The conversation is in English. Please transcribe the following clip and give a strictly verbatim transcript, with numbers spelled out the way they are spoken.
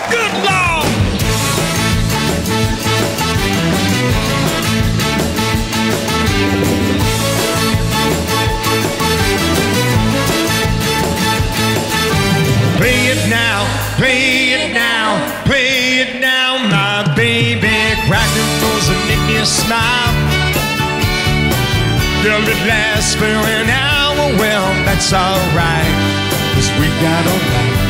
Good Lord! Play it now, play it now, play it now, my baby. Cracklin Rosie, make me smile. Will it last for an hour? Well, that's alright, 'cause we got all night.